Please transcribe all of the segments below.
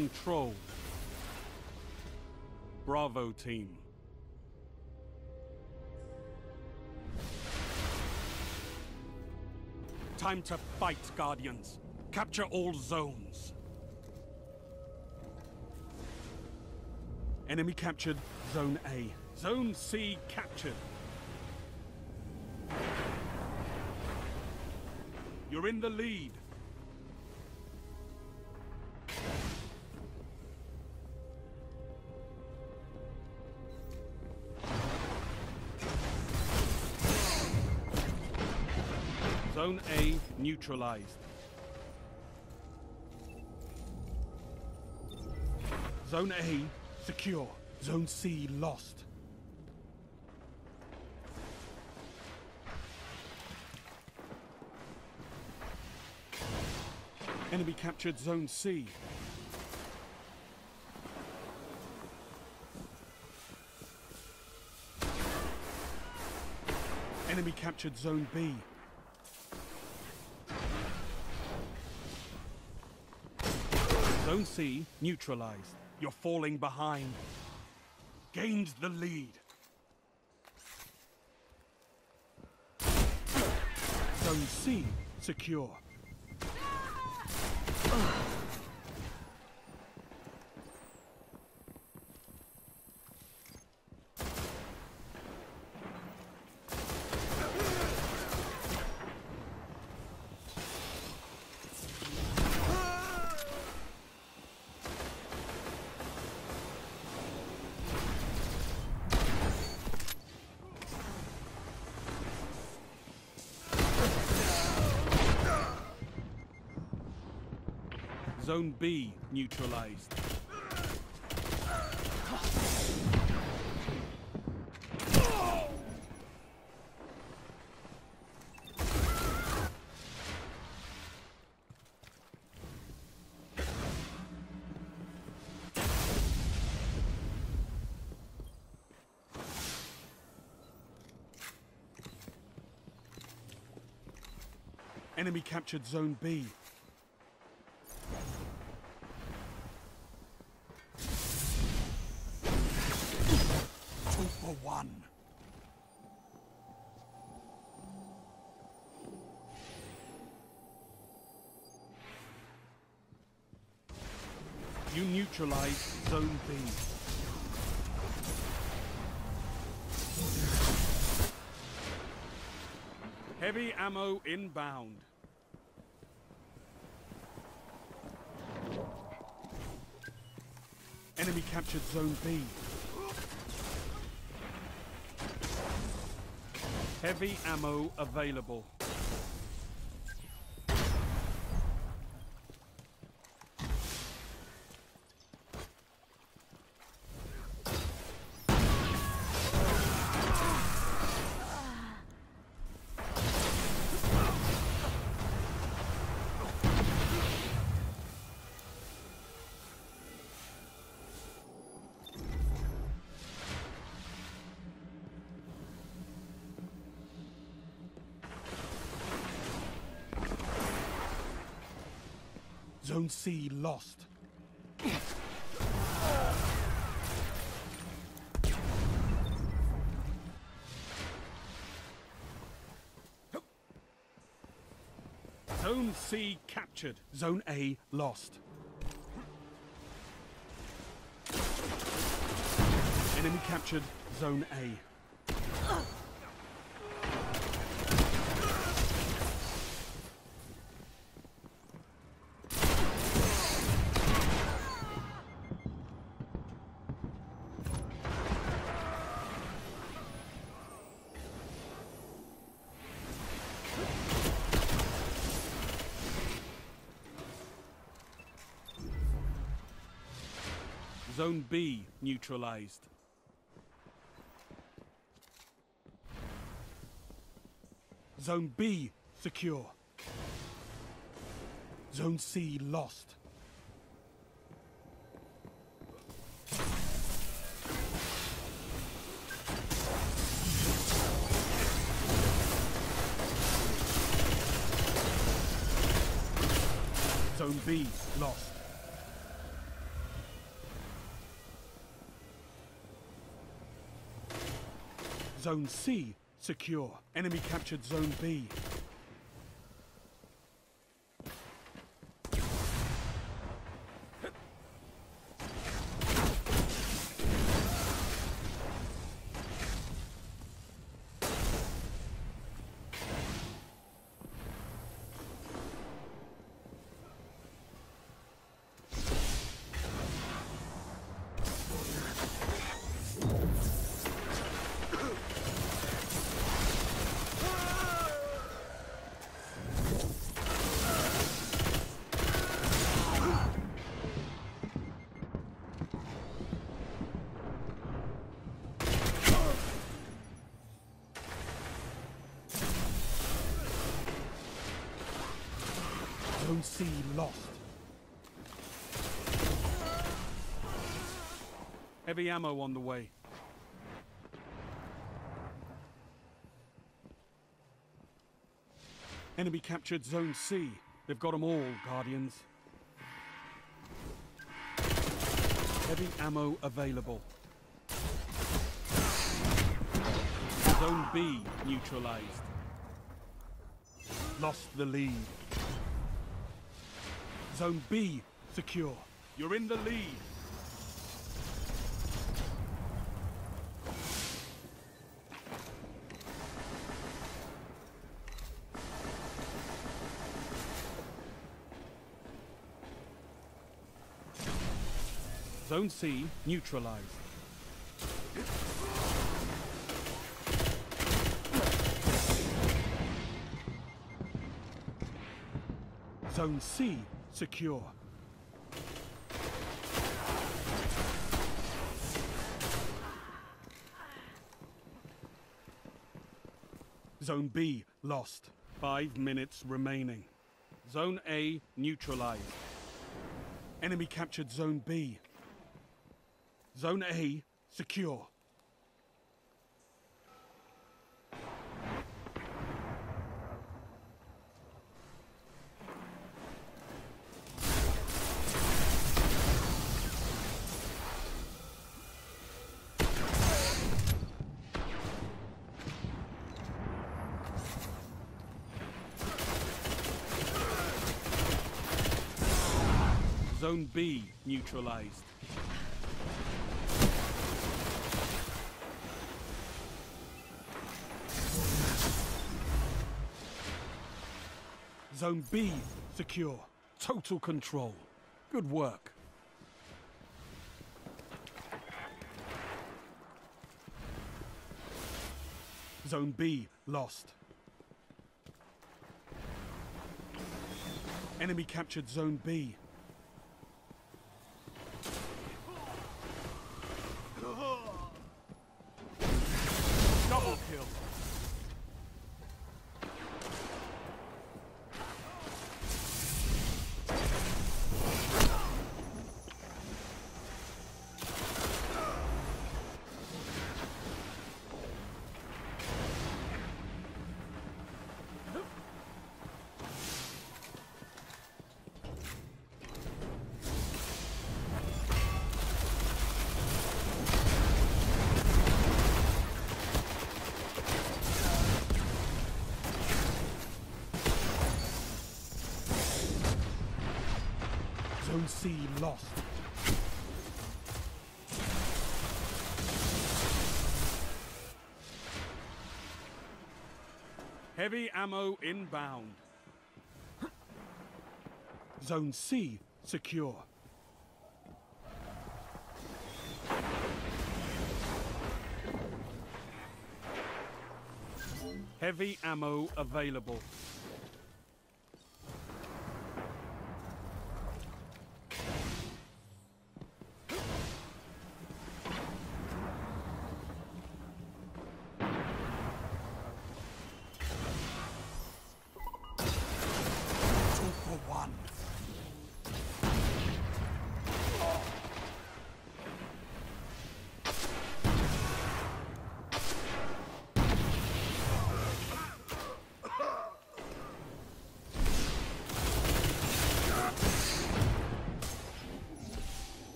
control. Bravo, team. Time to fight, Guardians. Capture all zones. Enemy captured Zone A. Zone C captured. You're in the lead. Zone A neutralized. Zone A secure. Zone C lost. Enemy captured Zone C. Enemy captured Zone B. Zone C neutralized. You're falling behind. Gained the lead. Zone C secure. Zone B neutralized. Enemy captured Zone B. For one. You neutralize Zone B. Heavy ammo inbound. Enemy captured Zone B. Heavy ammo available. Zone C lost. Zone C captured. Zone A lost. Enemy captured Zone A. Zone B neutralized. Zone B secure. Zone C lost. Zone B lost. Zone C secure. Enemy captured Zone B. Zone C lost. Heavy ammo on the way. Enemy captured Zone C. They've got them all, Guardians. Heavy ammo available. Zone B neutralized. Lost the lead. Zone B secure. You're in the lead. Zone C neutralized. Zone C secure. Zone B lost. 5 minutes remaining. Zone A neutralized. Enemy captured Zone B. Zone A secure. Zone B neutralized. Zone B secure. Total control. Good work. Zone B lost. Enemy captured Zone B. Double kill. Zone C lost. Heavy ammo inbound. Zone C secure. Heavy ammo available.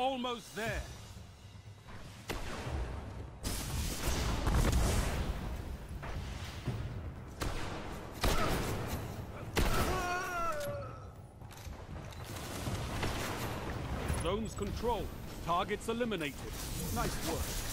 almost there. Zones controlled. Targets eliminated. Nice work.